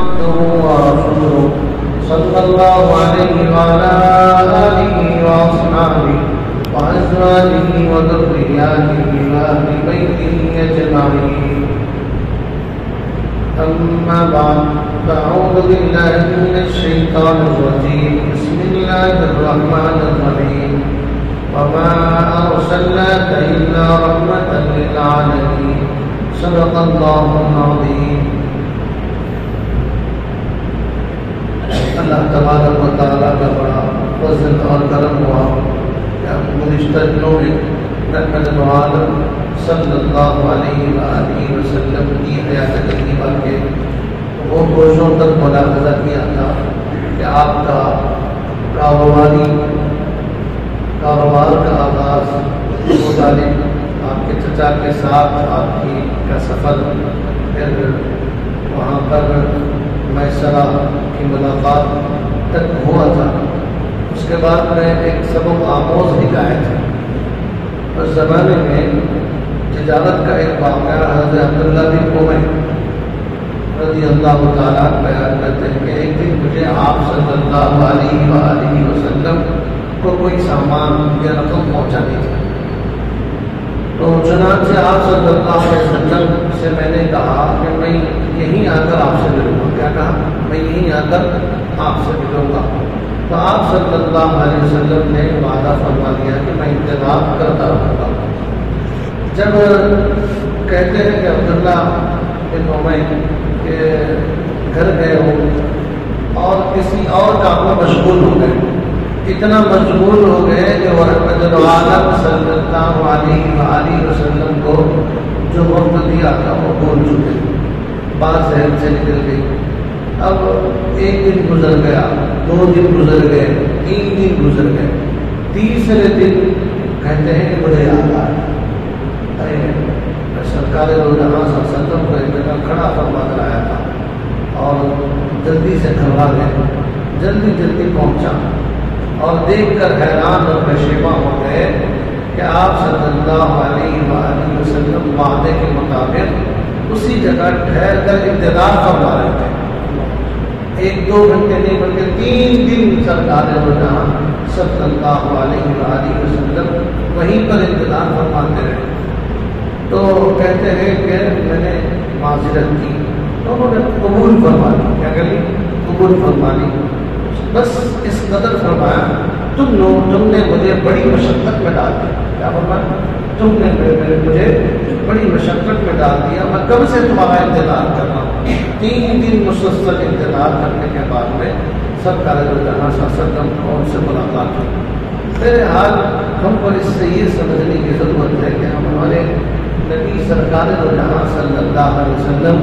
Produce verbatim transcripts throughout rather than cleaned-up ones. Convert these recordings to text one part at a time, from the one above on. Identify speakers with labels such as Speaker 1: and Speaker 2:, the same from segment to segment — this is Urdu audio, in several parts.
Speaker 1: عبده ورسوله صلى الله عليه وعلى آله وأصحابه وأزواجه وذرياته وأهل بيته أجمعين. أما بعد فأعوذ بالله من الشيطان الرجيم. بسم الله الرحمن الرحيم. وما أرسلناك إلا رحمة للعالمين. صدق الله العظيم. اللہ تبارک و تعالیٰ کا بڑا فضل اور کرم ہوا کہ گزشتہ دنوں میں رحمت عالم صلی اللہ علیہ وآلہ وسلم کی حیات طیبہ کے وہ گوشوں تک ملاحظہ کیا تھا کہ آپ کا کاروباری کاروبار کا آغاز متعلق آپ کے چچا کے ساتھ آپ کی کا سفر، پھر وہاں پر میسرہ کی ملاقات تک ہوا تھا. اس کے بعد میں ایک سبق آموز حکایت ہے. اس زمانے میں تجارت کا ایک واقعہ حضرت عبداللہ بن عمر رضی اللہ تعالیٰ بیان کرتے ہیں کہ ایک دن مجھے آپ صلی اللہ علیہ وآلہ وسلم کو کوئی سامان یا رقم پہنچانی تھی. تو چنانچہ آپ صلی اللہ علیہ وسلم سے میں نے کہا کہ میں یہیں آ کر آپ سے ملوں گا. کیا کہا؟ میں یہیں آ کر آپ سے ملوں گا. تو آپ صلی اللہ علیہ وسلم نے وعدہ فرما دیا کہ میں انتظار کرتا رہوں گا. جب کہتے ہیں کہ عبداللہ بن عمر کے گھر گئے ہو اور کسی اور کام میں مشغول ہو گئے، اتنا مشغول ہو گئے کہ وہ رحمت العالم صلی اللہ علیہ وآلہ وسلم کو جو وقت دیا تھا وہ بھول چکے، بات ذہن سے نکل گئی. اب ایک دن گزر گیا، دو دن گزر گئے، تین دن گزر گئے. تیسرے دن کہتے ہیں کہ مجھے یاد آیا، ارے سرکار دو جہاں صلی اللہ علیہ وسلم کو ایک جگہ کھڑا فرما کر آیا تھا اور جلدی سے گھبرا گئے، جلدی جلدی پہنچا اور دیکھ کر حیران اور پشیماں ہو گئے کہ آپ صلی اللہ علیہ وآلہ وسلم وعدے کے مطابق اسی جگہ ٹھہر کر انتظار فرما رہے تھے. ایک دو گھنٹے نہیں بلکہ تین دن سرکار دو جہاں صلی اللہ علیہ وآلہ وسلم وہیں پر انتظار فرماتے رہے. تو کہتے ہیں کہ میں نے معذرت کی تو انہوں نے قبول فرما لی. کیا کر لی؟ قبول فرما لی. بس اس قدر فرمایا تم لوگ تم نے مجھے بڑی مشقت میں ڈال دیا. کیا فرمایا؟ تم نے مجھے بڑی مشقت میں ڈال دیا. میں کب سے تمہارا انتظار کر رہا ہوں. تین دن مسلسل انتظار کرنے کے بعد میں سب کا رضو جہاں سرکم اور ان سے ملاقات ہوئی. میرے حال ہم پر اس سے یہ سمجھنے کی ضرورت ہے کہ ہم ہمارے نبی سرکار دو جہاں صلی اللہ علیہ وسلم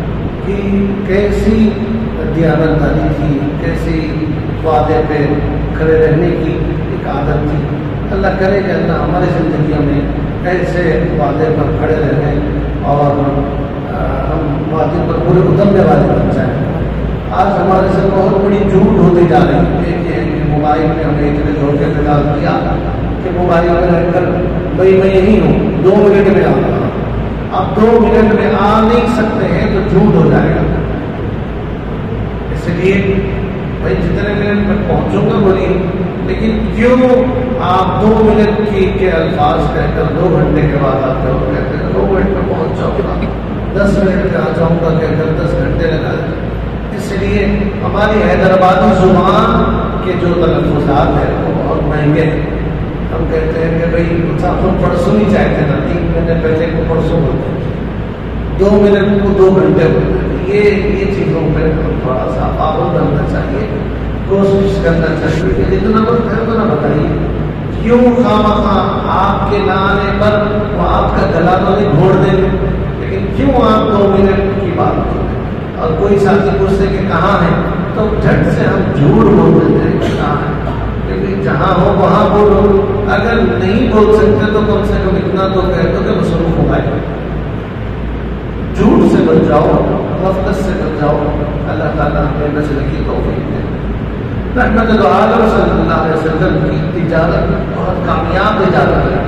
Speaker 1: کی کیسی دیانت داری تھی، کیسی وعدے پہ کھڑے رہنے کی ایک عادت تھی. اللہ کرے کہ اللہ ہماری زندگیوں میں ایسے وعدے پر کھڑے رہیں اور ہم وعدے پر پورے اترنے والے بن جائیں. آج ہمارے سے بہت بڑی جھوٹ ہوتی جا رہی ہے. ایک یہ کہ موبائل میں ہمیں اتنے دھوکے میں ڈال دیا کہ موبائل میں رہ کر بھائی میں یہی ہوں، دو منٹ میں آ رہا ہوں. آپ دو منٹ میں آ نہیں سکتے ہیں تو جھوٹ ہو جائے گا. اس لیے بھائی جتنے منٹ میں پہنچوں گا بولیے، لیکن کیوں آپ دو منٹ کی کے الفاظ کہہ کر دو گھنٹے کے بعد آپ کو کہتے ہیں دو منٹ میں پہنچ جاؤں گا، دس منٹ میں آ جاؤں گا کہہ کر دس گھنٹے لگا دیں. اس لیے ہماری حیدرآبادی زبان کے جو تلفظات ہیں وہ بہت مہنگے ہیں. ہم کہتے ہیں کہ بھائی مسافر پرسوں نہیں چاہتے نا، تین مہینے پہلے کو پرسوں بولتے ہیں، دو منٹ کو دو گھنٹے بولتے ہیں. یہ یہ چیزوں پہ تھوڑا سا پابند رہنا چاہیے، کوشش کرنا چاہیے کہ جتنا وقت ہے اتنا بتائیے. کیوں خواہ آپ کے نہ آنے پر وہ آپ کا گلا تو نہیں گھوڑ دیں گے، لیکن کیوں آپ دو منٹ کی بات کریں اور کوئی ساتھی پوچھتے کہ کہاں ہے تو جھٹ سے ہم جھوٹ بول دیتے ہیں کہ کہاں ہے. لیکن جہاں ہو وہاں بولو. اگر نہیں بول سکتے تو کم سے کم اتنا تو کہہ دو کہ مصروف ہو گئے. جھوٹ سے بچ جاؤ، غفلت سے بچ جاؤ. اللہ تعالیٰ ہمیں بچنے کی توفیق دے. رحمت العالم صلی اللہ علیہ وسلم کی تجارت بہت کامیاب تجارت ہے.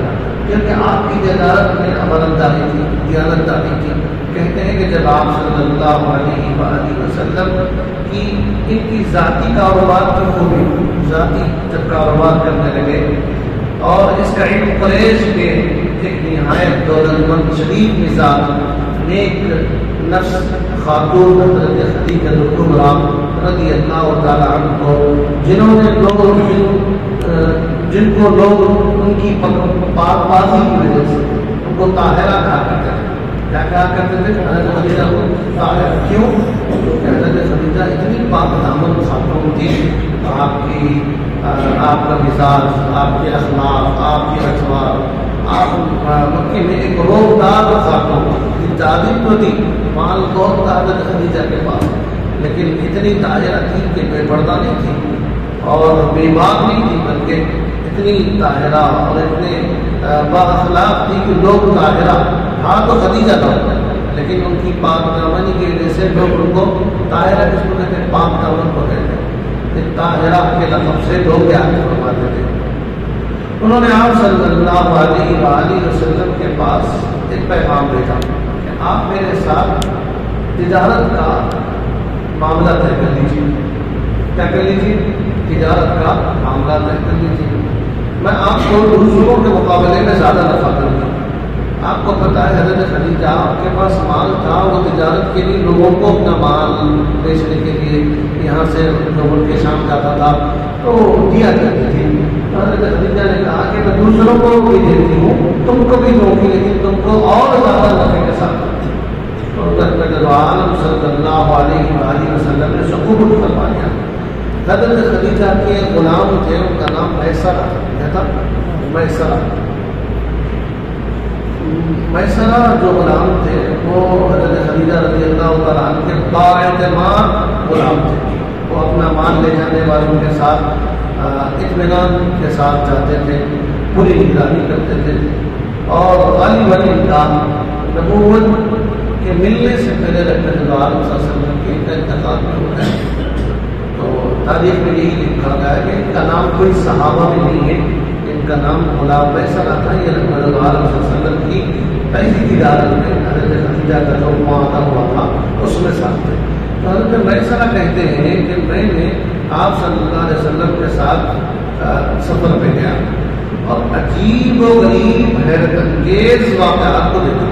Speaker 1: کیونکہ آپ کی تجارت میں امانتداری تھی، دیانتداری تھی۔ کہتے ہیں کہ جب آپ صلی اللہ علیہ وآلہ وسلم کی ان کی ذاتی کاروبار کی خوبی، ذاتی جب کاروبار کرنے لگے اور اس کا علم قریش کے ایک نہایت دولت مند شریف مزاج نیک نفس خاتون حضرت خدیجہ کبریٰ رضی اللہ تعالیٰ عنہ کو، جنہوں نے لوگ جن کو لوگ ان کی پاک بازی کی وجہ سے ان کو طاہرہ کہا کرتے تھے۔ کیا کہا کرتے تھے؟ حضرت خدیجہ کو طاہرہ کیوں؟ کیونکہ حضرت خدیجہ اتنی پاک دامن خاتون تھی، آپ کی آپ کا مزاج، آپ کے اخلاق، آپ کے اخبار، آپ مکے میں ایک روزگار خاتون تعلیم تو تھی، مال بہت تھا حضرت خدیجہ کے پاس، لیکن اتنی طاہرہ تھی کہ بے پردہ نہیں تھی اور بے باک نہیں تھی، بلکہ اتنی طاہرہ اور اتنے با اخلاق تھی کہ لوگ طاہرہ، ہاں تو خدیجہ تھا لیکن ان کی پاک دامنی کی وجہ سے لوگ ان کو طاہرہ کس کو کہتے ہیں؟ پاک دامن کو کہتے ہیں۔ طاہرہ کے لقب سے لوگ یاد فرماتے تھے۔ انہوں نے آپ صلی اللہ علیہ وآلہ وسلم کے پاس ایک پیغام بھیجا کہ آپ میرے ساتھ تجارت کا معاملہ طے کر لیجیے۔ کیا کر لیجیے؟ تجارت کا معاملہ طے کر لیجیے، میں آپ کو دوسروں کے مقابلے میں زیادہ نفع کروں گا۔ آپ کو پتا ہے حضرت خدیجہ آپ کے پاس مال تھا، وہ تجارت کے لیے لوگوں کو اپنا مال بیچنے کے لیے یہاں سے ملک کے شام جاتا تھا تو دیا کرتی تھی۔ حضرت خدیجہ نے کہا کہ میں دوسروں کو بھی دیتی ہوں، تم کو بھی دوں گی، لیکن تم کو اور زیادہ نفع کے ساتھ۔ تو عالم صلی اللہ علیہ وآلہ وسلم نے قبول فرما لیا۔ حضرت خدیجہ کے غلام تھے، ان کا نام میسرہ تھا، میسرہ میسرہ جو غلام تھے وہ حضرت خدیجہ رضی اللہ تعالیٰ عنہ کے بااعتماد غلام تھے۔ وہ اپنا مال لے جانے والوں کے ساتھ اطمینان کے ساتھ جاتے تھے، پوری نگرانی کرتے تھے، اور غالباً ان کا نبوت کے ملنے سے پہلے رحمت اللہ علیہ وسلم کے انتقال میں ہوتا ہے۔ تو تاریخ میں یہی لکھا گیا ہے کہ ان کا نام کوئی صحابہ میں نہیں ہے، ان کا نام غلام میسرہ تھا۔ یہ رحمت اللہ علیہ وسلم کی پہلی تجارت میں حضرت خدیجہ کا جو معاہدہ ہوا تھا اس میں ساتھ تھے۔ تو حضرت میسرہ کہتے ہیں کہ میں نے آپ صلی اللہ علیہ وسلم کے ساتھ سفر پہ گیا اور عجیب و غریب حیرت انگیز واقعات کو دیکھا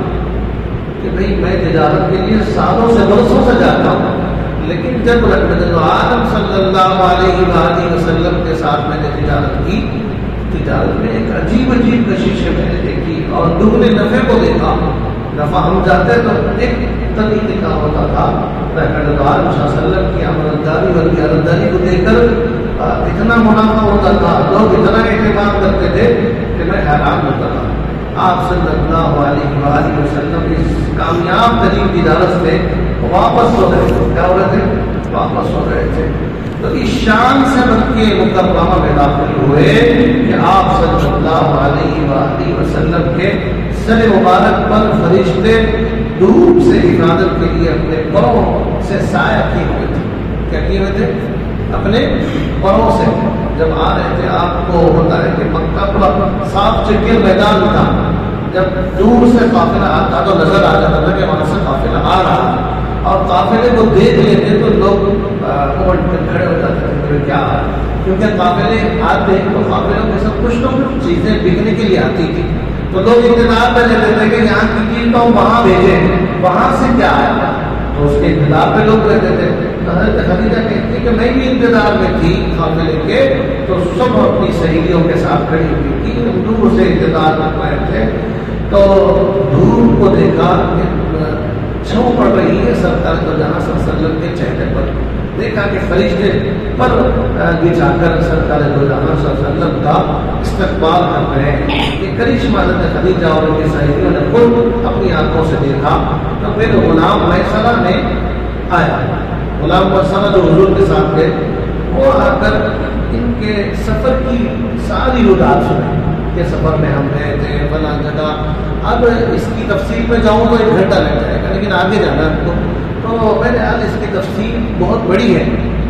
Speaker 1: کہ بھئی میں تجارت کے لیے سالوں سے برسوں سے جاتا ہوں، لیکن جب رحمت عالم صلی اللہ علیہ وآلہ وسلم کے ساتھ میں نے تجارت کی، تجارت میں ایک عجیب عجیب کششیں میں نے دیکھی اور دگنے نفع کو دیکھا۔ نفع ہم جاتے تو ایک طریقے کا ہوتا تھا، رحمت عالم صلی اللہ علیہ وسلم کی امانتداری اور دیانتداری کو دیکھ کر اتنا منافع ہوتا تھا، لوگ اتنا اعتماد کرتے تھے کہ میں حیران ہوتا تھا۔ آپ صلی اللہ علیہ وآلہ وسلم اس کامیاب ترین تجارت سے واپس ہو رہے تھے۔ کیا ہو رہے تھے؟ واپس ہو رہے تھے۔ تو اس شان سے مکہ مکرمہ میں داخل ہوئے کہ آپ صلی اللہ علیہ وآلہ وسلم کے سر مبارک پر فرشتے دھوپ سے حفاظت کے لیے اپنے پروں سے سایہ کیے ہوئے تھے۔ کیا کیے ہوئے تھے؟ اپنے پروں سے جب آ رہے تھے، آپ کو ہوتا ہے کہ مکہ پورا صاف چکر میدان تھا، جب دور سے قافلہ آتا تو نظر آ جاتا تھا کہ وہاں سے قافلہ آ رہا ہے، اور قافلے کو دیکھ لیتے تو لوگ کھڑے ہو جاتے تھے کیا ہے، کیونکہ قافلے آتے تو قافلوں کے سب کچھ تو چیزیں بکنے کے لیے آتی تھی، تو لوگ انتظار میں رہتے تھے کہ یہاں کی چیز تو وہاں بھیجیں، وہاں سے کیا آیا، تو اس کے انتظار پہ لوگ رہتے تھے۔ حضرت خدیجہ کہتی کہ میں بھی انتظار میں تھی قافلے کے، تو سب اپنی سہیلیوں کے ساتھ کھڑی ہوئی تھی، دور سے انتظار کر رہے تھے، تو دھوپ کو دیکھا چھاؤں پڑ رہی ہے سرکار دو جہاں صلی اللہ علیہ وسلم کے چہرے پر، دیکھا کہ فرشتے پر بچھا کر سرکار دو جہاں صلی اللہ علیہ وسلم کا استقبال کر رہے ہیں۔ یہ کرشمہ حضرت خدیجہ اور ان کی سہیلیوں نے خود اپنی آنکھوں سے دیکھا۔ تو پھر غلام میسرہ نے آیا، غلام میسرہ جو حضور کے ساتھ تھے، وہ آ کر ان کے سفر کی ساری رودات سنی کہ سفر میں ہم گئے تھے فلاں جگہ۔ اب اس کی تفصیل میں جاؤں تو ایک گھنٹہ لگ جائے گا، لیکن آگے جانا ہے تو تو میرے خیال اس کی تفصیل بہت بڑی ہے،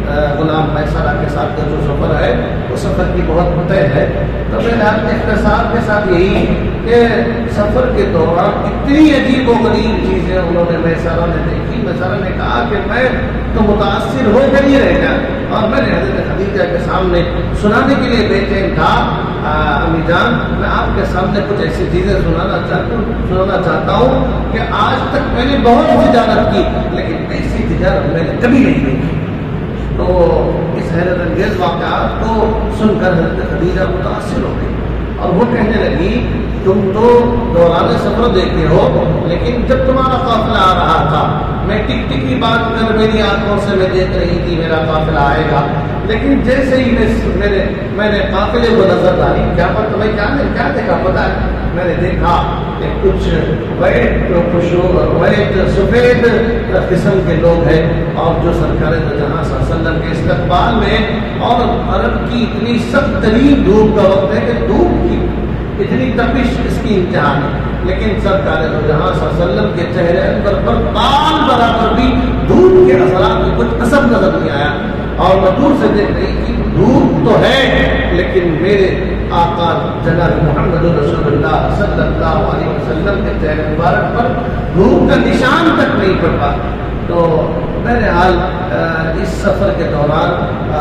Speaker 1: غلام میسرہ کے ساتھ کا جو سفر ہے وہ سفر کی بہت طے ہے. تو میں نے آپ کے اختصار کے ساتھ یہی کہ سفر کے دوران اتنی عجیب و غریب چیزیں انہوں نے میسرہ نے دیکھی. میسرہ نے کہا کہ میں تو متاثر ہو کر ہی رہ گیا اور میں نے حضرت خدیجہ کے سامنے سنانے کے لیے بے چین تھا. امی جان میں آپ کے سامنے کچھ ایسی چیزیں سنانا چاہتا ہوں سنانا چاہتا ہوں کہ آج تک میں نے بہت تجارت کی لیکن ایسی تجارت میں نے کبھی نہیں دیکھی. تو اس حیرت انگیز واقعات کو سن کر حضرت خدیجہ متاثر ہو گئی اور وہ کہنے لگی تم تو دوران سفر دیکھتے ہو لیکن جب تمہارا قافلہ آ رہا تھا میں ٹک ٹک کی بات کر میری آنکھوں سے میں دیکھ رہی تھی میرا قافلہ آئے گا. لیکن جیسے ہی میں میں نے قافلے کو نظر ڈالی کیا پر تمہیں کیا کیا دیکھا پتا ہے میں نے دیکھا کہ کچھ وائٹ وائٹ سفید قسم کے لوگ ہیں اور جو سرکار دو جہاں صلی اللہ علیہ وسلم کے استقبال میں اور عرب کی اتنی سخت ترین دھوپ کا وقت ہے کہ دھوپ کی اتنی تپش اس کی انتہا ہے لیکن سرکار دو جہاں صلی اللہ علیہ وسلم کے چہرے پر پر تال برابر بھی دھوپ کے اثرات میں کچھ اثر نظر نہیں آیا. اور میں دور سے دیکھ رہی کہ دھوپ تو ہے لیکن میرے آقا جناب محمد رسول اللہ صلی اللہ علیہ وسلم کے چہرے مبارک پر دھوپ کا نشان تک نہیں پڑتا. تو بہرحال اس سفر کے دوران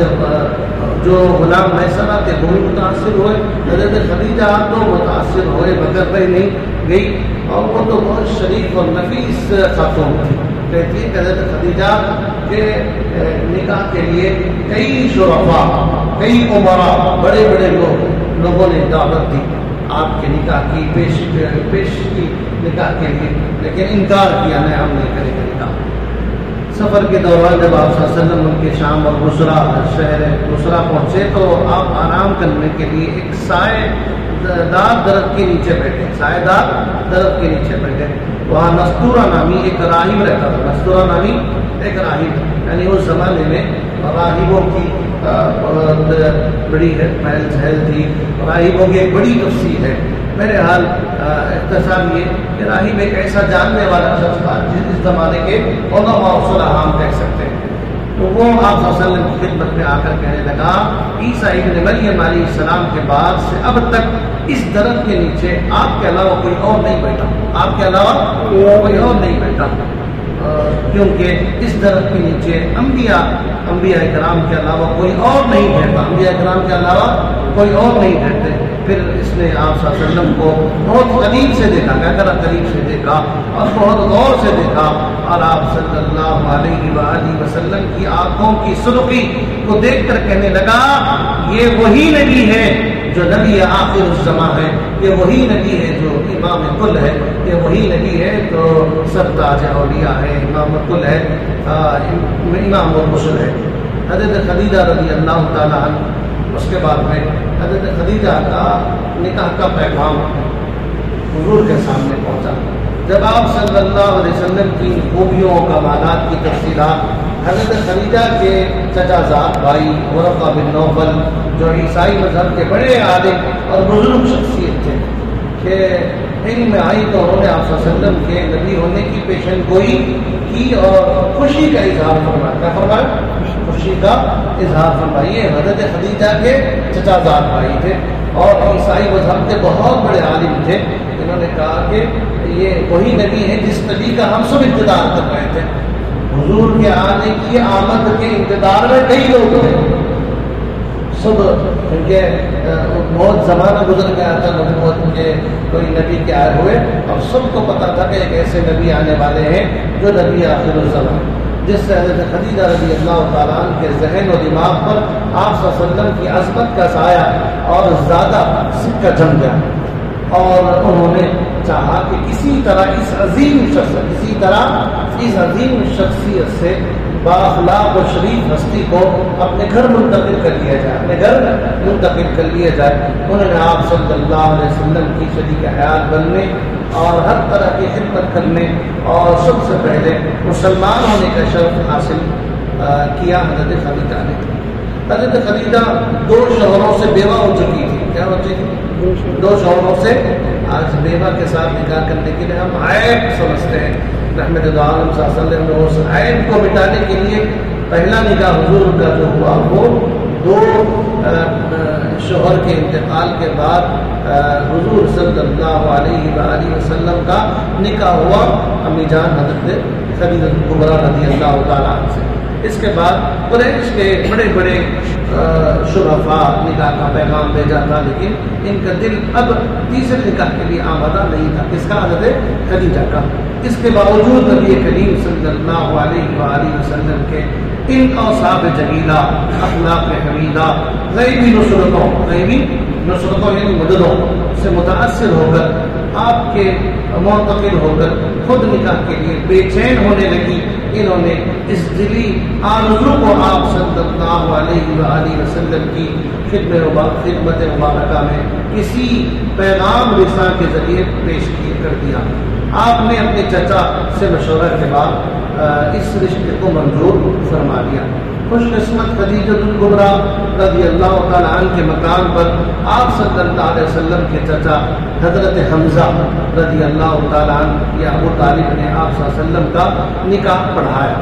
Speaker 1: حضرت جو غلام میسرہ تھے وہ بھی متاثر ہوئے. حضرت خدیجہ تو متاثر ہوئے مگر رہ نہیں گئی اور وہ تو بہت شریف اور نفیس خاتون تھی. کہتی ہے کہ حضرت خدیجہ کے نکاح کے لیے کئی شرفاء کئی عمراء بڑے بڑے لوگ لوگوں نے دعوت دی آپ کے نکاح کی پیش پیش کی نکاح کے لیے لیکن انکار کیا نہیں ہم نہیں کریں گے نکاح. سفر کے دوران جب آپ صلی اللہ علیہ وسلم ان کے شام اور بصرہ شہر بصرہ پہنچے تو آپ آرام کرنے کے لیے ایک سائے دار درخت کے نیچے بیٹھے سائے دار درخت کے نیچے بیٹھے. وہاں نستورہ نامی ایک راہب رہتا تھا. نستورہ نامی ایک راہب یعنی اس زمانے میں راہبوں کی بہت بڑی پہل چہل تھی. راہبوں کی ایک بڑی تفصیل ہے. میرے حال اختصار یہ کہ راہب ایک ایسا جاننے والا شخص تھا جس اس زمانے کے علماء و صلاح ہم کہہ سکتے ہیں. تو وہ آپ صلی اللہ علیہ وسلم کی خدمت میں آ کر کہنے لگا عیسیٰ ابن مریم علیہ السلام کے بعد سے اب تک اس درخت کے نیچے آپ کے علاوہ کوئی اور نہیں بیٹھا. آپ کے علاوہ کوئی اور نہیں بیٹھا کیونکہ اس درخت کے نیچے انبیاء انبیاء کرام کے علاوہ کوئی اور نہیں بیٹھتا. انبیاء کرام کے علاوہ کوئی اور نہیں بیٹھتے. پھر اس نے آپ صلی اللہ علیہ وسلم کو بہت قریب سے دیکھا کیا کرا قریب سے دیکھا اور بہت غور سے دیکھا اور آپ صلی اللہ علیہ وآلہ وسلم کی آنکھوں کی سرخی کو دیکھ کر کہنے لگا یہ وہی نبی ہے جو نبی آخر الزماں ہے. یہ وہی نبی ہے جو امام کل ہے. یہ وہی نبی ہے جو سرتاج اولیاء ہے امام کل ہے امام الرسل ہے. حضرت خدیجہ رضی اللہ تعالیٰ عنہ اس کے بعد میں حضرت خدیجہ کا نکاح کا پیغام حضور کے سامنے پہنچا. جب آپ صلی اللہ علیہ وسلم کی خوبیوں کمالات کی تفصیلات حضرت خدیجہ کے چچا زاد بھائی ورقہ بن نوفل جو عیسائی مذہب کے بڑے عالم اور بزرگ شخصیت تھے کہ علم میں آئی تو انہوں نے آپ صلی اللہ علیہ وسلم کے نبی ہونے کی پیشن گوئی کی اور خوشی کا اظہار فرمایا. کیا فرمایا؟ خوشی کا اظہار فرمائیے. حضرت خدیجہ کے چچا زاد بھائی تھے اور عیسائی مذہب کے بہت بڑے عالم تھے. انہوں نے کہا کہ یہ وہی نبی ہے جس نبی کا ہم سب انتظار کر رہے تھے. حضور کے آنے کی آمد کے انتظار میں کئی لوگ تھے. سب کیونکہ بہت زمانہ گزر گیا تھا نبوت کے کوئی نبی کے آئے ہوئے اور سب کو پتا تھا کہ ایک ایسے نبی آنے والے ہیں جو نبی آخر الزمان جس سے حضرت خدیجہ رضی اللہ تعالیٰ عنہ کے ذہن و دماغ پر آپ صلی اللہ علیہ وسلم کی عظمت کا سایہ اور زیادہ سکہ جم گیا اور انہوں نے چاہا کہ کسی طرح اس عظیم شخص کسی طرح اس عظیم شخصیت سے بااخلاق و شریف ہستی کو اپنے گھر منتقل کر لیا جائے اپنے گھر منتقل کر لیا جائے. انہوں نے آپ صلی اللہ علیہ وسلم کی شریک حیات بننے اور ہر طرح کی خدمت کرنے اور سب سے پہلے مسلمان ہونے کا شرف حاصل کیا حضرت خدیجہ نے. حضرت خدیجہ دو شوہروں سے بیوہ ہو چکی تھی. کیا ہو چکی تھی؟ دو شوہروں سے. آج بیوہ کے ساتھ نکاح کرنے کے لیے ہم عیب سمجھتے ہیں. رحمت اللہ علیہ وسلم نے اس عیب کو مٹانے کے لیے پہلا نکاح حضور کا جو ہوا وہ دو شوہر کے انتقال کے بعد حضور صلی اللہ علیہ وآلہ وسلم کا نکاح ہوا امی جان حضرت خدیجہ کبریٰ رضی اللہ تعالیٰ عنہ سے۔ اس کے بعد قریش کے بڑے بڑے شرفاء نکاح کا پیغام بھیجا تھا، لیکن ان کا دل اب تیسرے نکاح کے لیے آمادہ نہیں تھا۔ کس کا؟ حضرت خدیجہ کا۔ اس کے باوجود نبی کریم صلی اللہ علیہ وآلہ وسلم کے ان اوصاف جمیلہ، اخلاق حمیدہ، غیبی نصرتوں غیبی نصرتوں یعنی مددوں سے متاثر ہو کر آپ کے معتقد ہو کر خود نکاح کے لیے بے چین ہونے لگی۔ انہوں نے اس دلی آرزو کو آپ صلی اللہ علیہ وآلہ وسلم کی خدمت مبارکہ میں کسی پیغام رساں کے ذریعے پیش کر دیا۔ آپ نے اپنے چچا سے مشورہ کے بعد اس رشتے کو منظور فرما لیا۔ خوش قسمت خدیجہ کبریٰ رضی اللہ تعالیٰ عنہ کے مقام پر آپ صلی اللہ علیہ وسلم کے چچا حضرت حمزہ رضی اللہ تعالیٰ عنہ یا ابو طالب نے آپ صلی اللہ علیہ وسلم کا نکاح پڑھایا،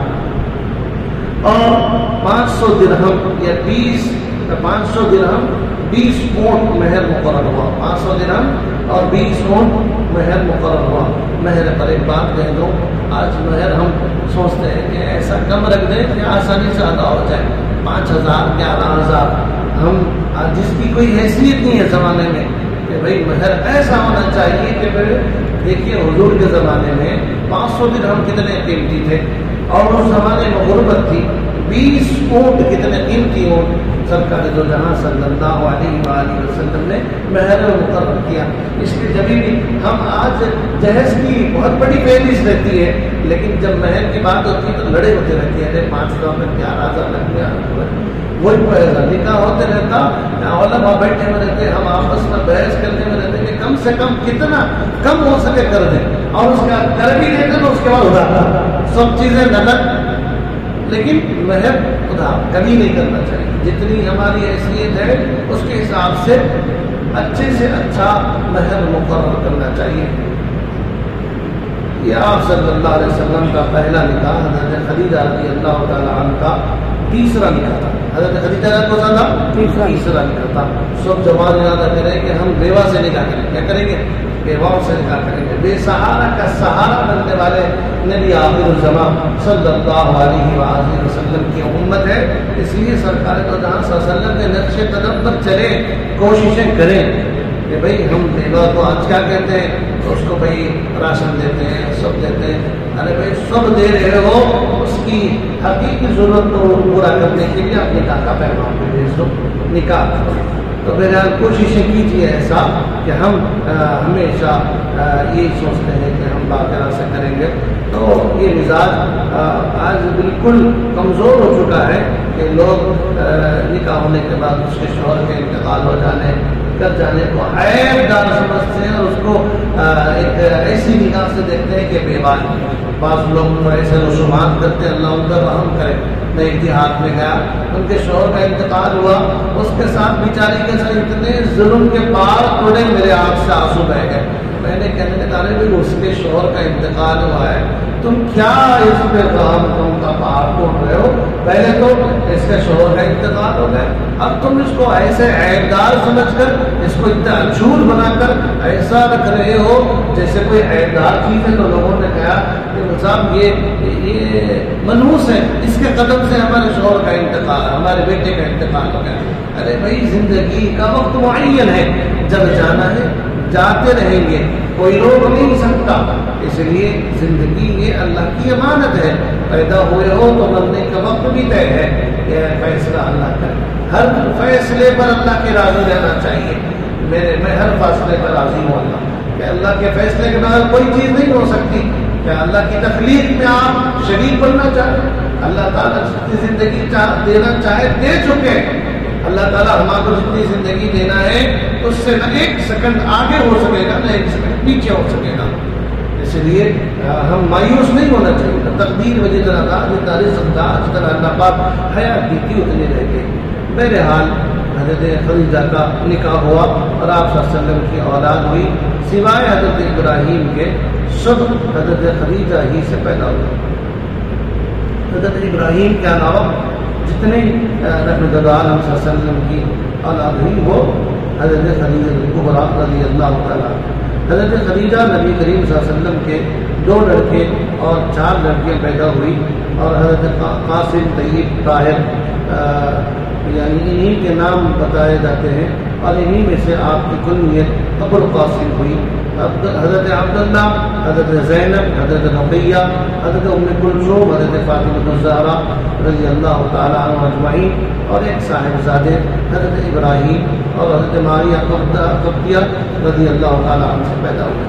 Speaker 1: اور پانچ سو درہم یا بیس پانچ سو درہم بیس اونٹ مہر مقرر ہوا۔ پانچ سو درہم اور بیس اونٹ مہر مقرر ہوا۔ مہر پر ایک بات کہہ دو، آج مہر ہم سوچتے ہیں کہ ایسا کم رکھ دیں کہ آسانی سے ادا ہو جائے، پانچ ہزار گیارہ ہزار ہم جس کی کوئی حیثیت نہیں ہے زمانے میں کہ بھائی مہر ایسا ہونا چاہیے کہ دیکھیے حضور کے زمانے میں پانچ سو درہم کتنے قیمتی تھے، اور اس زمانے میں غربت تھی۔ بیس اونٹ کتنے قیمتی اونٹ سرکار دو جہاں صلی اللہ علیہ وآلہ وسلم نے مہر مقرر کیا۔ اس لیے جب بھی ہم آج جہیز کی بہت بڑی فہرست رہتی ہے، لیکن جب مہر کی بات ہوتی ہے تو لڑے ہوتے رہتے ہیں، پانچ ہزار میں گیارہ ہزار لگ گیا، وہی نکاح ہوتے رہتا، علماء بیٹھے ہوئے رہتے، ہم آپس میں بحث کرنے میں رہتے کہ کم سے کم کتنا کم ہو سکے کر دیں، اور اس کا کر بھی دیتے تو اس کے بعد ادا سب چیزیں نقد، لیکن مہر خدا کبھی نہیں کرنا چاہیے۔ جتنی ہماری حیثیت ہے اس کے حساب سے اچھے سے اچھا مہر مقرر کرنا چاہیے۔ یہ آپ صلی اللہ علیہ وسلم کا پہلا نکاح حضرت خدیجہ رضی اللہ تعالیٰ عنہ کا تیسرا نکاح تھا۔ حضرت خدیجہ کا کون سا تھا؟ تیسرا نکاح تھا۔ سب جوان ارادہ کریں کہ ہم بیوہ سے نکاح کریں، کیا کریں گے؟ بیواؤں سے نکاح کریں گے۔ بے سہارا کا سہارا بننے والے نبی آخر الزمان صلی اللہ علیہ وآلہ وسلم کی امت ہے، اس لیے سرکار دو جہاں صلی اللہ علیہ وسلم کے نقش قدم پر چلے، کوششیں کریں کہ بھئی ہم بیوہ کو آج کیا کہتے ہیں، اس کو بھئی راشن دیتے ہیں، سب دیتے ہیں، ارے بھئی سب دے رہے ہو، اس کی حقیقی ضرورت کو پورا کرنے کے لیے اپنے نکاح کا پیغام پہ بھیج دو، نکاح کرو۔ تو بہرحال کوششیں کیجیے ایسا کہ ہم ہمیشہ یہی سوچتے ہیں کہ ہم باقاعدہ سے کریں گے۔ تو یہ مزاج آج بالکل کمزور ہو چکا ہے کہ لوگ نکاح ہونے کے بعد اس کے شوہر کے انتقال ہو جانے کر جانے کو عیب دار سمجھتے ہیں، اور اس کو ایک ایسی نگاہ سے دیکھتے ہیں کہ بیوہ ہے۔ بعض لوگ ایسے رسومات کرتے ہیں، اللہ ان کا رحم کرے۔ میں ایک دیہات میں گیا، ان کے شوہر کا انتقال ہوا، اس کے ساتھ بیچاری کے ساتھ اتنے ظلم کے پار توڑے، میرے آنکھ سے آنسو بہ گئے۔ میں نے کہنے لگا کہ اس کے شوہر کا انتقال ہوا ہے، تم کیا اس پہ غم تم کا پار توڑ رہے ہو؟ پہلے تو اس کے شوہر کا انتقال ہو گیا، اب تم اس کو ایسے عیبدار سمجھ کر، اس کو اتنا اچھول بنا کر ایسا رکھ رہے ہو جیسے کوئی عیبدار چیز ہے۔ تو لوگوں نے کہا کہ صاحب یہ یہ منحوس ہے، اس کے قدم سے ہمارے شوہر کا انتقال، ہمارے بیٹے کا انتقال ہو گیا۔ ارے بھائی زندگی کا وقت معین ہے، جب جانا ہے جاتے رہیں گے، کوئی روک نہیں سکتا۔ اس لیے زندگی یہ اللہ کی امانت ہے، پیدا ہوئے ہو تو مرنے کا وقت بھی طے ہے، یہ فیصلہ اللہ کا۔ ہر فیصلے پر اللہ کے راضی رہنا چاہیے۔ میرے میں ہر فیصلے پر راضی ہوں اللہ کہ اللہ کے فیصلے کے بغیر کوئی چیز نہیں ہو سکتی۔ کہ اللہ کی تخلیق میں آپ شریک بننا چاہتے، اللہ تعالیٰ جتنی زندگی دینا چاہے دے چکے۔ اللہ تعالیٰ ہمارے کو جتنی زندگی دینا ہے اس سے نہ ایک سیکنڈ آگے ہو سکے گا نہ ایک سیکنڈ پیچھے ہو سکے گا۔ اس لیے ہم مایوس نہیں ہونا چاہیے۔ تقدیر میں جتنا تھا، جتنا رزق تھا، جتنا اللہ پاک حیات دی تھی اتنے رہ گئے۔ بہرحال حضرت خدیجہ کا نکاح ہوا اور آپ صلی اللہ علیہ وسلم کی اولاد ہوئی، سوائے حضرت ابراہیم کے سب حضرت خدیجہ ہی سے پیدا ہوئے۔ حضرت ابراہیم کے علاوہ جتنے رحمت اللہ علیہ صلی اللہ علیہ وسلم کی اولاد ہوئی وہ حضرت خدیجہ کبریٰ رضی اللہ تعالیٰ. حضرت خدیجہ نبی کریم صلی اللہ علیہ وسلم کے دو لڑکے اور چار لڑکیاں پیدا ہوئی اور حضرت قاسم طیب طاہر یعنی انہی کے نام بتائے جاتے ہیں اور انہی میں سے آپ کی کنیت ابو القاسم ہوئی. حضرت عبداللہ، حضرت زینب، حضرت رقیہ، حضرت ام کلثوم، حضرت فاطمہ الزہرا رضی اللہ تعالیٰ عنہ اجمعین اور ایک صاحبزادے حضرت ابراہیم اور حضرت ماریہ قبطیہ رضی اللہ تعالیٰ عنہ سے پیدا ہوئے.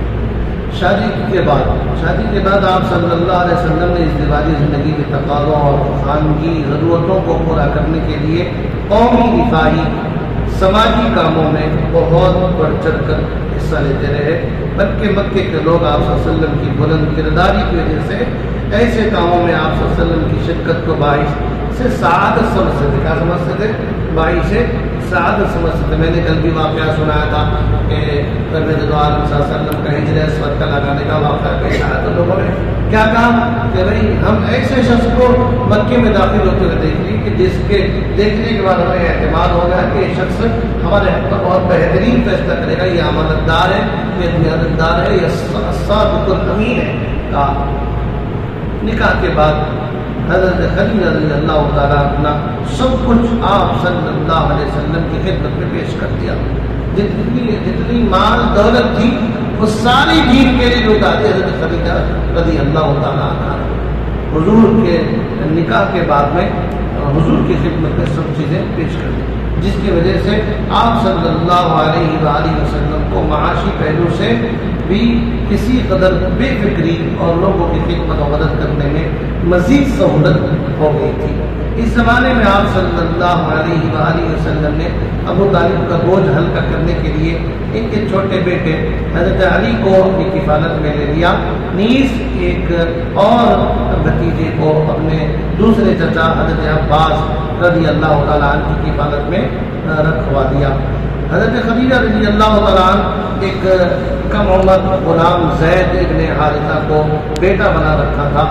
Speaker 1: شادی کے بعد شادی کے بعد آپ صلی اللہ علیہ وسلم نے ازدواجی زندگی کے تقاضوں اور خانگی ضرورتوں کو پورا کرنے کے لیے قومی دفاعی سماجی کاموں میں بہت بڑھ چڑھ کر حصہ لیتے رہے، بلکہ مکے کے لوگ آپ صلی اللہ علیہ وسلم کی بلند کرداری کی وجہ سے ایسے کاموں میں آپ صلی اللہ علیہ وسلم کی شرکت کو باعث سے سعادت سمجھتے تھے. کیا سمجھتے تھے؟ باعث سے سعادت سمجھتے تھے. میں نے کل بھی واقعہ سنایا تھا کہ رحمت اللہ علیہ صلی اللہ علیہ وسلم کا ہجر اسود کا لگانے کا واقعہ پیش آیا تو لوگوں نے کیا کہا کہ بھائی ہم ایسے شخص کو مکے میں داخل ہوتے ہوئے دیکھ لی کہ جس کے دیکھنے کے بعد ہمیں اعتماد ہو گیا کہ یہ شخص ہمارے حق پر بہت بہترین فیصلہ کرے گا، یہ امانت دار ہے، یہ دیانت دار ہے، یہ صادق الامین ہے. کہا نکاح کے بعد حضرت خدیجہ رضی اللہ تعالیٰ عنہ سب کچھ آپ صلی اللہ علیہ وسلم کی خدمت میں پیش کر دیا. جتنی جتنی مال دولت تھی وہ ساری دین کے لیے لوٹا دی حضرت خدیجہ رضی اللہ تعالیٰ عنہ. حضور کے نکاح کے بعد میں حضور کی خدمت میں سب چیزیں پیش کر دی، جس کی وجہ سے آپ صلی اللہ علیہ وآلہ وسلم کو معاشی پہلو سے بھی کسی قدر بے فکری اور لوگوں کی خدمت و مدد کرنے میں مزید سہولت ہو گئی تھی. اس زمانے میں آپ صلی اللہ علیہ وآلہ وسلم نے ابو طالب کا بوجھ ہلکا کرنے کے لیے ان کے چھوٹے بیٹے حضرت علی کو اپنی کفالت میں لے لیا، نیز ایک اور بھتیجے کو اپنے دوسرے چچا حضرت عباس رضی اللہ تعالیٰ عنہ کی کفالت میں رکھوا دیا. حضرت خدیجہ رضی اللہ تعالیٰ عنہ ایک کم عمر غلام زید ابن حارثہ کو بیٹا بنا رکھا تھا.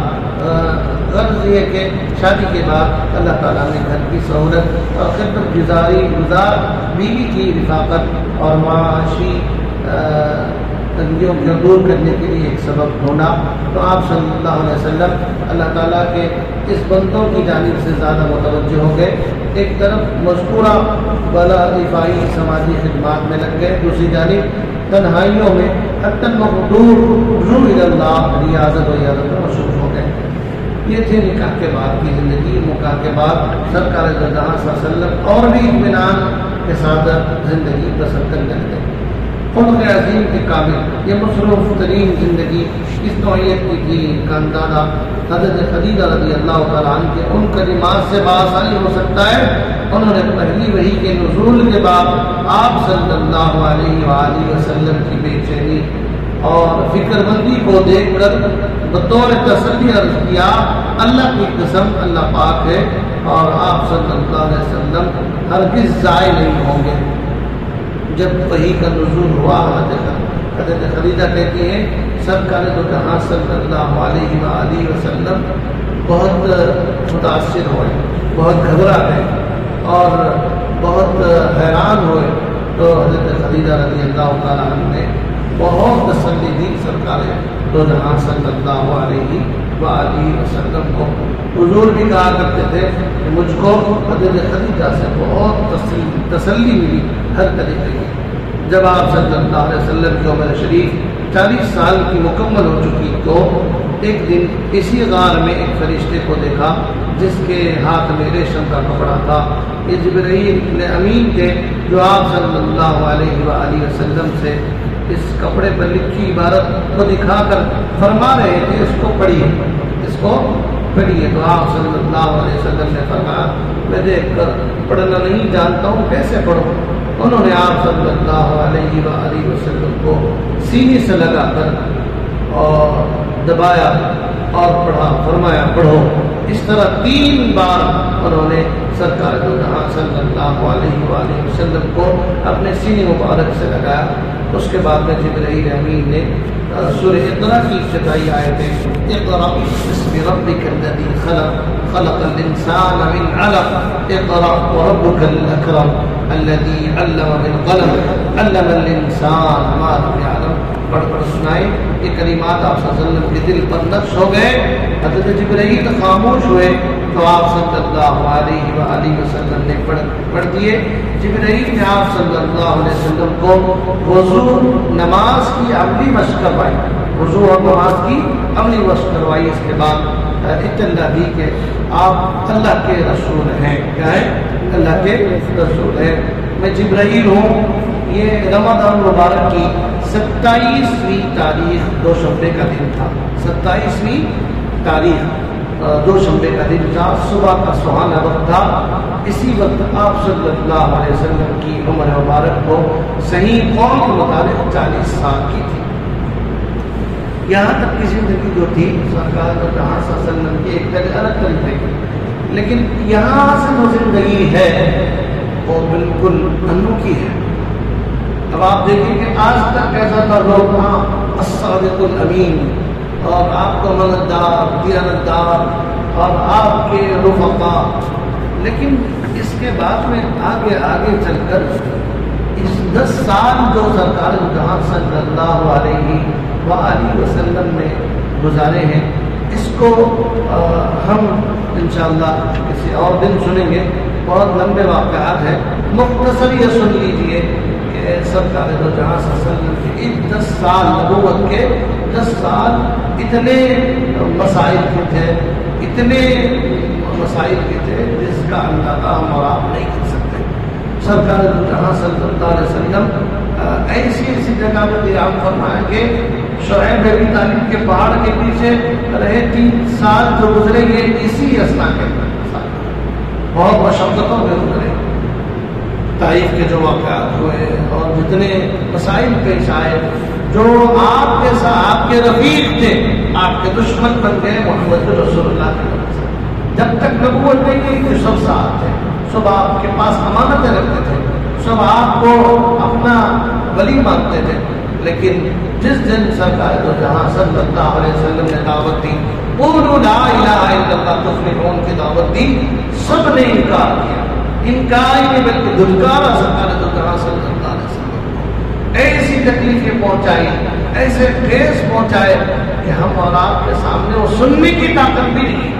Speaker 1: غرض یہ کہ شادی کے بعد اللہ تعالیٰ نے گھر کی سہولت اور خدمت گزاری گزار بیوی کی رفاقت اور معاشی تنگیوں کو دور کرنے کے لیے ایک سبب ڈھونڈا تو آپ صلی اللہ علیہ وسلم اللہ تعالیٰ کے اس بندوں کی جانب سے زیادہ متوجہ ہو گئے. ایک طرف مذکورہ بلا دفاعی سماجی خدمات میں لگ گئے، دوسری جانب تنہائیوں میں حتی المقدور رجوع الی اللہ ریاضت و عیادت میں مصروف ہو گئے. یہ تھے نکاح کے بعد کی زندگی. نکاح کے بعد سرکار دو جہاں صلی اللہ علیہ وسلم اور بھی اطمینان کے ساتھ زندگی بسر کرنے لگے. خلق عظیم کے قابل یہ مصروف ترین زندگی اس نوعیت کی تھی. خاندانہ حضرت خدیجہ رضی اللہ تعالیٰ عنہ کے ان کلمات سے بآسانی ہو سکتا ہے انہوں نے پہلی وحی کے نزول کے بعد آپ صلی اللہ علیہ وآلہ وسلم کی بے چینی اور فکر مندی کو دیکھ کر بطور تسلی عرض کیا اللہ کی قسم اللہ پاک ہے اور آپ صلی اللہ علیہ وسلم ہرگز ضائع نہیں ہوں گے. جب وحی کا نزول ہوا حضرت خدیجہ کہتی ہیں سرکار دو جہاں صلی اللہ علیہ وآلہ وسلم بہت متاثر ہوئے، بہت گھبرا گئے اور بہت حیران ہوئے. تو حضرت خدیجہ رضی اللہ تعالیٰ عنہ نے بہت تسلی دی سرکار دو جہاں صلی اللہ علیہ وآلہ وسلم کو. حضور بھی کہا کرتے تھے کہ مجھ کو حضرت خدیجہ سے بہت تسلی تسلی ملی ہر طریقے کی. جب آپ صلی اللہ علیہ وسلم کی عمر شریف چالیس سال کی مکمل ہو چکی تو ایک دن اسی غار میں ایک فرشتے کو دیکھا جس کے ہاتھ میں ریشم کا کپڑا تھا. یہ جبرائیل امین تھے جو آپ صلی اللہ علیہ وآلہ وسلم سے اس کپڑے پر لکھی عبارت کو دکھا کر فرما رہے تھے اس کو پڑھیے اس کو پڑھیے. تو آپ صلی اللہ علیہ وسلم نے فرمایا میں دیکھ کر پڑھنا نہیں جانتا ہوں کیسے پڑھوں. انہوں نے آپ صلی اللہ علیہ وآلہ وسلم کو سینے سے لگا کر اور دبایا اور پڑھا. فرمایا پڑھو اس طرح تین بار انہوں نے سرکار دو جہاں صلی اللہ علیہ وآلہ وسلم کو اپنے سینے مبارک سے لگایا. اس کے بعد میں جبرائیل امین نے سورہ اقرا کی ابتدائی آیتیں اقرا بسم ربک الذی خلق خلق الانسان من علق اقرا وربک الاکرم الذی علم بالقلم علم الانسان ما لم یعلم پڑھ پڑھ سنائے. یہ کلمات آپ صلی اللہ علیہ وسلم کے دل پر نقش ہو گئے. حضرت جبرائیل خاموش ہوئے تو آپ صلی اللہ علیہ وآلہ وسلم نے پڑھ پڑھ دیے. جبرائیل نے آپ صلی اللہ علیہ وسلم کو وضو نماز کی عملی مشق کروائی, وضو اور نماز کی عملی مشق کروائی. اس کے بعد اطلاع دی کہ آپ اللہ کے رسول ہیں. کیا ہے؟ اللہ کے رسول ہیں. میں جبرائیل ہوں. یہ رمضان مبارک کی ستائیسویں تاریخ دو شنبے کا دن تھا. ستائیسویں تاریخ دو شنبے کا دن تھا. صبح کا سہانا وقت تھا. اسی وقت آپ صلی اللہ علیہ وسلم کی عمر مبارک کو صحیح قول کے مطابق چالیس سال کی تھی. یہاں تک کی زندگی جو تھی سرکار صلی اللہ علیہ وسلم کی ایک طرح الگ طریقے کی, لیکن یہاں سے جو زندگی ہے وہ بالکل انوکھی ہے. اب آپ دیکھیں کہ آج تک کیسا تھا لوگ ہاں الصادق الامین اور آپ کو مددگار دیانتدار اور آپ کے رفقا, لیکن اس کے بعد میں آگے آگے چل کر اس دس سال جو سرکار جہاں صلی اللہ علیہ وآلہ وسلم نے گزارے ہیں اس کو ہم انشاءاللہ کسی اور دن سنیں گے. بہت لمبے واقعات ہیں, مختصر یہ سن لیجئے کہ سرکار دو جہاں صلی اللہ علیہ وسلم کے ان دس سال نبوت کے دس سال اتنے مسائل کے تھے, اتنے مسائل کے تھے جس کا اندازہ ہم اور آپ نہیں کر سکتے. سرکار دو جہاں صلی اللہ علیہ وسلم ایسی ایسی جگہ میں قیام فرمائیں کہ شعیب ابی طالب کے پہاڑ کے پیچھے رہے تین سال جو گزرے یہ اسی اسنا کے بہت مشقتوں میں گزرے. طائف کے جو واقعات ہوئے اور جتنے مسائل پیش آئے, جو آپ کے ساتھ آپ کے رفیق تھے آپ کے دشمن بن گئے محمد رسول اللہ کے وجہ سے. جب تک نبوت نہیں گئی تو سب ساتھ تھے, سب آپ کے پاس امانتیں رکھتے تھے, سب آپ کو اپنا ولی مانتے تھے. لیکن جس دن سرکار دو جہاں صلی اللہ علیہ وسلم نے دعوت دی قولوا لا الہ الا اللہ تفلحون کی دعوت دی, سب نے انکار کیا. انکار ہی نہیں بلکہ دھلکارا سرکار دو جہاں صلی اللہ علیہ وسلم کو. ایسی تکلیفیں پہنچائی, ایسے ٹھیس پہنچائے کہ ہم اور آپ کے سامنے وہ سننے کی طاقت بھی نہیں.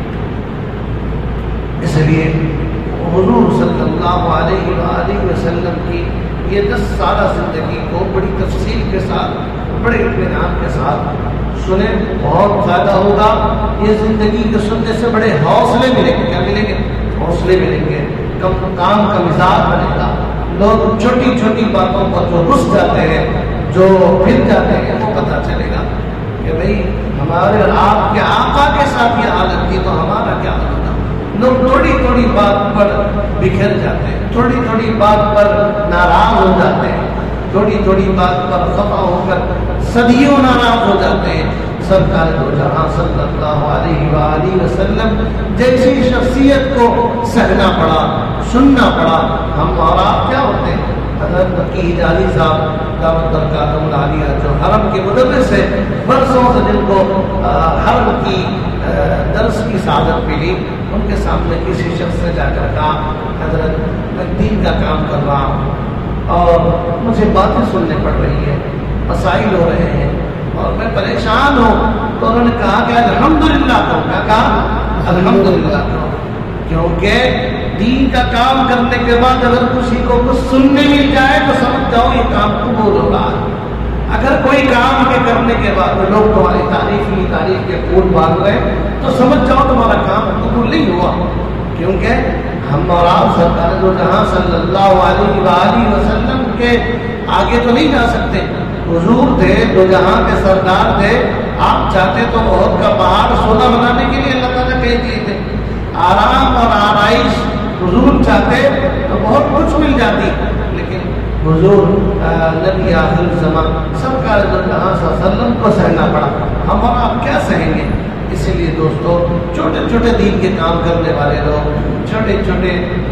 Speaker 1: اس لیے حضور صلی اللہ علیہ وآلہ وسلم کی یہ دس سالہ زندگی کو بڑی تفصیل کے ساتھ بڑے اطمینان کے ساتھ سنیں, بہت فائدہ ہوگا. یہ زندگی کے سننے سے بڑے حوصلے ملیں گے. کیا ملیں گے؟ حوصلے ملیں گے. کم کام کا مزاج بنے گا. لوگ چھوٹی چھوٹی باتوں پر جو رس جاتے ہیں, جو پھر جاتے ہیں, وہ پتہ چلے گا کہ بھئی ہمارے اور آپ کے آقا کے ساتھ یہ حالت تھی تو ہمارا کیا ہوگا. لوگ تھوڑی تھوڑی بات پر بکھر جاتے ہیں, تھوڑی تھوڑی بات پر ناراض ہو جاتے ہیں, تھوڑی تھوڑی بات پر خفا ہو کر صدیوں ناراض ہو جاتے ہیں. سرکار دو جہاں صلی اللہ علیہ وآلہ وسلم جیسی شخصیت کو سہنا پڑا, سننا پڑا. ہم اور آپ کیا ہوتے ہیں؟ حضرت مکی حجازی صاحب دعوت برکاتہ العالیہ جو حرم کے مدرس ہے, برسوں سے جن کو حرم کی درس کی سعادت ملی, ان کے سامنے کسی شخص نے جا کر کہا حضرت میں دین کا کام کر رہا ہوں اور مجھے باتیں سننے پڑ رہی ہیں, مسائل ہو رہے ہیں اور میں پریشان ہوں. تو انہوں نے کہا کہ الحمدللہ کہو. کیا کہا؟ الحمدللہ کہو. کیونکہ دین کا کام کرنے کے بعد اگر کسی کو کچھ سننے مل جائے تو سمجھ جاؤ یہ کام قبول ہو رہا ہے. اگر کوئی کام کے کرنے کے بعد لوگ تمہاری تعریف ہی تعریف کے پھول باندھ رہے تو سمجھ جاؤ تمہارا کام قبول نہیں ہوا. کیونکہ ہم اور آپ سرکار دو جہاں صلی اللہ علیہ وآلہ وسلم کے آگے تو نہیں جا سکتے. حضور تھے, دو جہاں کے سردار تھے. آپ چاہتے تو بہت کا پہاڑ سونا بنانے کے لیے اللہ تعالیٰ کہہ دیے تھے. آرام اور آرائش حضور چاہتے تو بہت کچھ مل جاتی, لیکن حضور نبی آخر زمان سرکار دو جہاں صلی اللہ علیہ وسلم کو سہنا پڑا. ہم اور آپ کیا سہیں گے؟ اسی لیے دوستو چھوٹے چھوٹے دین کے کام کرنے والے لوگ، چھوٹے چھوٹے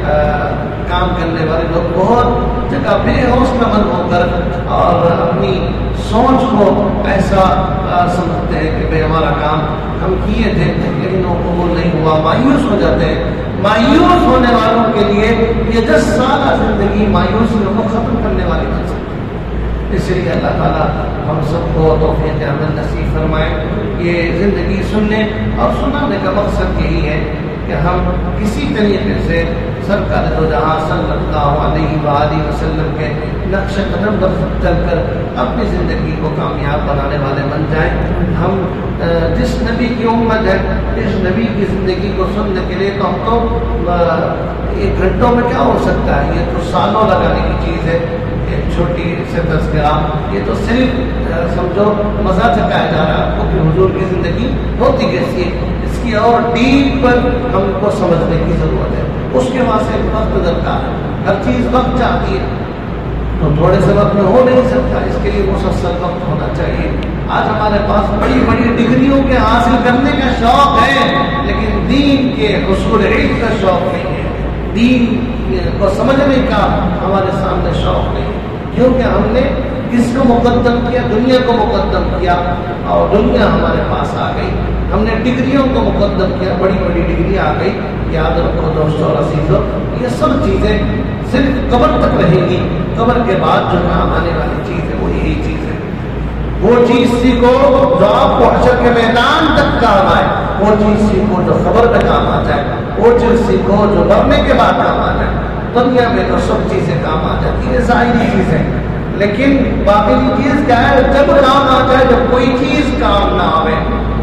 Speaker 1: کام کرنے والے لوگ بہت جگہ بے حوصلہ مند ہو کر اور اپنی سوچ کو ایسا سمجھتے ہیں کہ بھائی ہمارا کام ہم کیے تھے لیکن وہ قبول نہیں ہوا، مایوس ہو جاتے ہیں۔ مایوس ہونے والوں کے لیے یہ دس سالہ زندگی مایوسیوں کو ختم کرنے والی بن سکتی ہے۔ اس لیے اللہ تعالیٰ ہم سب کو توفیق عمل نصیب فرمائے۔ یہ زندگی سننے اور سنانے کا مقصد یہی ہے کہ ہم کسی طریقے سے سرکار دو جہاں صلی اللہ علیہ وآلہ وسلم کے نقش قدم پر چل کر اپنی زندگی کو کامیاب بنانے والے بن جائیں۔ ہم جس نبی کی امت ہے، اس نبی کی زندگی کو سننے کے لیے تو ہم تو ایک گھنٹوں میں کیا ہو سکتا ہے، یہ تو سالوں لگانے کی چیز ہے۔ ایک چھوٹی سے تذکرہ، یہ تو صرف سمجھو مزہ چکایا جا رہا ہے آپ کو کہ حضور کی زندگی ہوتی کیسی ہے، اس کی اور ڈیپ پر ہم کو سمجھنے کی ضرورت ہے۔ اس کے واسطے وقت درکار ہے، ہر چیز وقت چاہتی ہے، تو تھوڑے سے وقت میں ہو نہیں سکتا، اس کے لیے مسلسل وقت ہونا چاہیے۔ آج ہمارے پاس بڑی بڑی ڈگریوں کے حاصل کرنے کا شوق ہے، لیکن دین کے حصول علم کا شوق نہیں ہے، دین کو سمجھنے کا ہمارے سامنے شوق نہیں، کیونکہ ہم نے کس کو مقدم کیا؟ دنیا کو مقدم کیا، اور دنیا ہمارے پاس آ گئی۔ ہم نے ڈگریوں کو مقدم کیا، بڑی بڑی ڈگری آ گئی۔ یاد رکھو دوستو اور عزیزو، یہ سب چیزیں صرف قبر تک رہیں گی، قبر کے بعد جو کام آنے والی چیز ہے وہ یہی چیز ہے۔ وہ چیز سیکھو جو آپ کو حشر کے میدان تک کام آئے، وہ چیز سیکھو جو خبر میں کام آ جائے، وہ چیز سیکھو جو مرنے کے بعد کام آ جائے۔ دنیا میں تو سب چیزیں کام آ جاتی ہیں، ظاہری چیزیں، لیکن باقی چیز کیا ہے؟ جب کام آ جائے، جب کوئی چیز کام نہ آئے،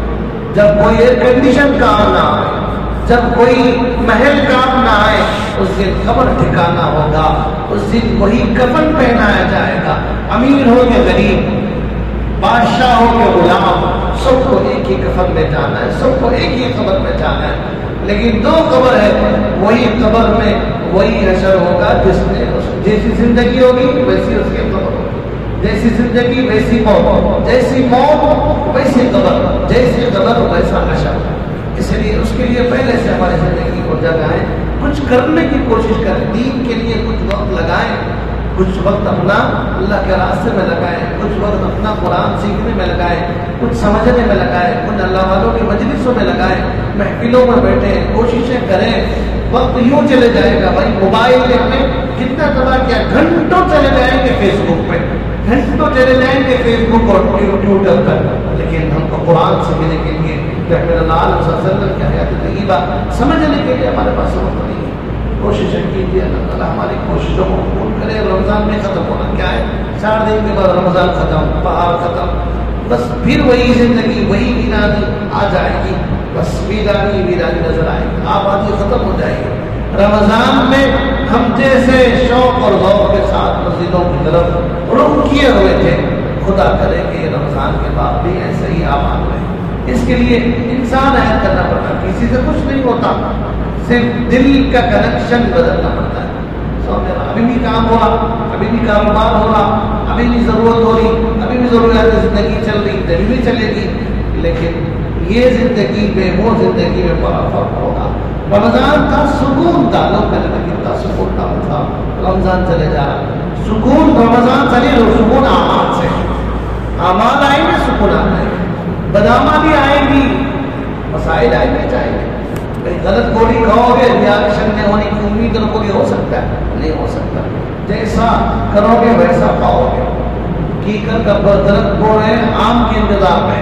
Speaker 1: جب کوئی ایئر کنڈیشن کام نہ آئے، جب کوئی محل کام نہ آئے، اس دن قبر ٹھکانا ہوگا، اس دن وہی کفن پہنایا جائے گا۔ امیر ہو کے غریب، بادشاہ ہو کے غلام، سب کو ایک ہی کفن میں جانا ہے، سب کو ایک ہی قبر میں جانا ہے، لیکن دو قبر ہے، وہی قبر میں وہی حشر ہوگا جس میں جیسی زندگی ہوگی ویسی اس کی قبر ہوگی، جیسی زندگی ویسی موت، جیسی موت ویسی قبر، جیسی قبر ویسا حشر۔ اس لیے اس کے لیے پہلے سے ہماری زندگی کو جگائیں، کچھ کرنے کی کوشش کریں، دین کے لیے کچھ وقت لگائیں، کچھ وقت اپنا اللہ کے راستے میں لگائیں، کچھ وقت اپنا قرآن سیکھنے میں لگائیں، کچھ سمجھنے میں لگائیں، کچھ اللہ والوں کی مجلسوں میں لگائیں، محفلوں میں بیٹھیں، کوششیں کریں۔ وقت یوں چلے جائے گا بھائی، موبائل نے ہمیں کتنا تباہ کیا، گھنٹوں چلے جائیں گے فیس بک پہ، گھنٹوں چلے جائیں گے فیس بک اور ٹویٹر پر، لیکن ہم کو قرآن سیکھنے کے لیے رحمۃ اللہ علیہ وسلم کی حیات طیبہ سمجھنے کے لیے ہمارے پاس وقت نہیں ہے۔ کوششیں کیجیے، اللہ تعالیٰ ہماری کوششوں کو قبول کرے۔ رمضان میں ختم ہونا کیا ہے، چار دن کے بعد رمضان ختم، بہار ختم، بس پھر وہی زندگی، وہی ویرانی آ جائے گی، بس ویرانی ویرانی نظر آئے گی، آبادی ختم ہو جائے گی۔ رمضان میں ہم جیسے شوق اور ذوق کے ساتھ مسجدوں کی طرف رخ کیے ہوئے تھے، خدا کرے کہ رمضان کے بعد بھی ایسے ہی آباد رہے۔ اس کے لیے انسان عہد کرنا پڑتا ہے، کسی سے کچھ نہیں ہوتا، صرف دل کا کنیکشن بدلنا پڑتا ہے۔ سو میرا ابھی بھی کام ہو رہا، ابھی بھی کاروبار ہو رہا، ابھی بھی ضرورت ہو رہی، ابھی بھی ضروریات زندگی چل رہی، دل بھی چلے گی، لیکن یہ زندگی میں وہ زندگی میں بڑا فرق ہوگا۔ رمضان کا سکون تھا، لوگ کہتے تھے کتنا سکون تھا، رمضان چلے جا رہا، سکون رمضان چلے لو، سکون اعمال سے، اعمال آئیں گے سکون آ جائے گا، بدامادی آئے گی، مسائل آئیں گے جائیں گے۔ کہیں غلط گولی کھاؤ گے، ریاکشن میں ہونے کی امید رکھو گے، ہو سکتا ہے نہیں ہو سکتا، جیسا کرو گے ویسا پاؤ گے۔ کیکر کا درخت بو رہے ہیں آم کے انتظار میں،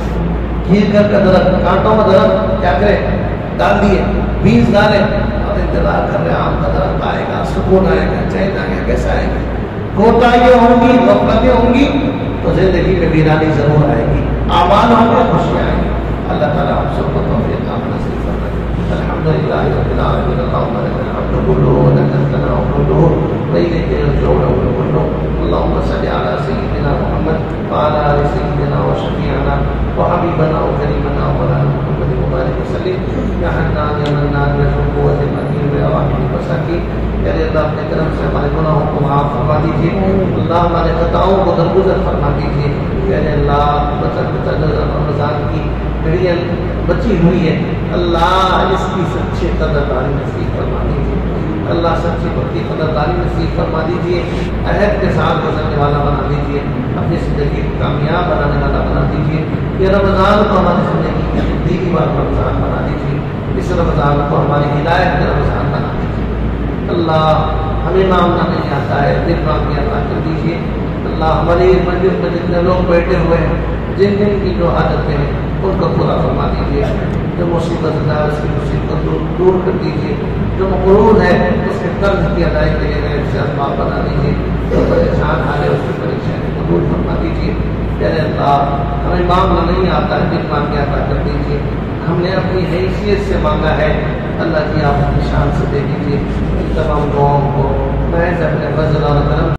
Speaker 1: کیکر کا درخت، کانٹوں کا درخت کیا کرے، ڈال دیے، بیج ڈالے اور انتظار کر رہے آم کا درخت آئے گا، سکون آئے گا، چین آئے گا، کیسا آئے گا؟ کوتاہیاں ہوں گی، غفلتیں ہوں گی تو زندگی میں ویرانی ضرور آئے گی، اعمال ہوں گے، خوشیاں آئیں گی۔ اللہ تعالیٰ ہم سب کو توفیق عطا نصیب فرمائے۔ الحمدللہ رب العالمین، اللهم لك الحمد كله ولك الثناء كله وإليك يرجع الأمر كله، اللهم صل على سيدنا محمد وعلى آل سيدنا وشفيعنا وحبيبنا وكريمنا ومولانا محمد وبارك وسلم۔ یا حنان یا منان یا ذو القوة المتین یا رحیم المساکین، یا اللہ اپنے کرم سے ہمارے گناہوں کو معاف فرما دیجیے. اللہ ہمارے خطاؤں کو درگزر فرما دیجیے. اے اللہ بچہ بچہ رمضان کی گھڑیاں بچی ہوئی ہے، اللہ اس کی سچے قدردانی نصیب فرما دیجیے. اللہ سچی بھکتی قدردانی نصیب فرما دیجیے. عہد کے ساتھ گزرنے والا بنا دیجیے. اپنی زندگی کو کامیاب بنانے والا بنا دیجیے. یہ رمضان کو ہماری زندگی کی زندگی بار رمضان بنا دیجیے. اس رمضان کو ہماری ہدایت کا رمضان بنا دیجیے. اللہ ہمیں معاملہ نہیں آتا ہے، دل معاملہ عطا کر دیجیے. اللہ ہماری مسجد میں جتنے لوگ بیٹھے ہوئے ہیں، جن جن کی جو حاجتیں ہیں ان کو پورا فرما دیجیے. جو مصیبت ہے اس کی مصیبت دور دور کر دیجیے. جو مقروض ہے اس کے قرض کی ادائیگی کے لیے میرے سے اسباب بنا دیجیے. جو پریشان حال ہے اس کی پریشانی کو دور فرما دیجیے. میرے اللہ ہمیں معاملہ نہیں آتا ہے، دل معاملہ عطا کر دیجیے. ہم نے اپنی حیثیت سے مانگا ہے، اللہ کی آپ کی شان سے دے دیجیے. تمام دعاؤں کو محض اپنے فضل اور